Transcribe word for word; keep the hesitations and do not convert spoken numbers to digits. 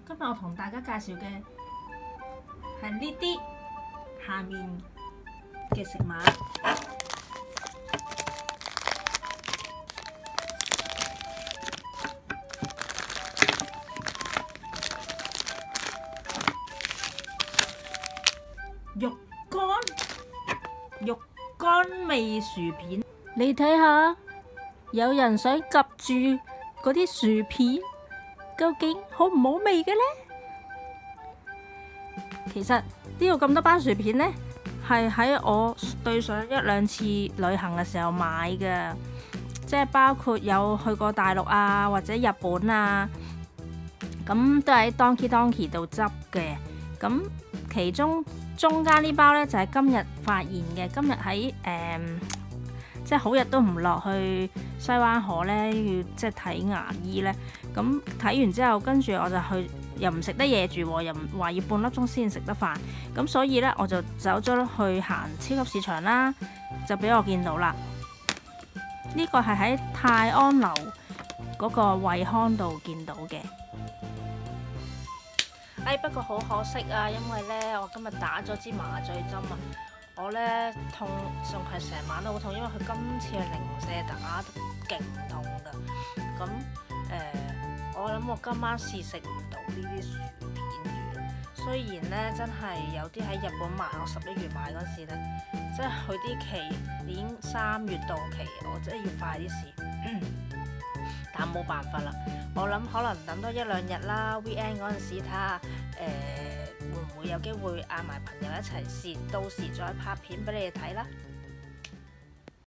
今日我同大家介紹嘅係呢啲下面嘅食物。肉乾，肉乾味薯片，你睇下，有人想夾住嗰啲薯片，究竟好唔好味嘅呢？其實呢度咁多包薯片呢，係喺我對上一兩次旅行嘅時候買嘅，即係包括有去過大陸啊或者日本啊，咁都喺 Donkey Donkey 度執嘅。咁其中中間呢包呢，就係今日發現嘅，今日喺誒即係好日都唔落去西灣河呢，要即係睇牙醫呢。咁睇完之後，跟住我就去，又唔食得嘢住，又唔話要半粒鐘先食得飯。咁所以呢，我就走咗去行超級市場啦，就俾我見到啦。呢個係喺泰安樓嗰個惠康度見到嘅。哎，不過好可惜啊，因為呢，我今日打咗支麻醉針啊，我呢痛仲係成晚都好痛，因為佢今次係零舍打得勁痛噶。咁誒、呃，我諗我今晚試食唔到呢啲薯片住。雖然呢，真係有啲喺日本買，我十一月買嗰時呢，即係佢啲期已經三月到期，我真係要快啲試。嗯但冇辦法啦，我諗可能等多一兩日啦 ，weekend 嗰陣時睇下誒會唔會有機會嗌埋朋友一齊試，到時再拍片俾你哋睇啦。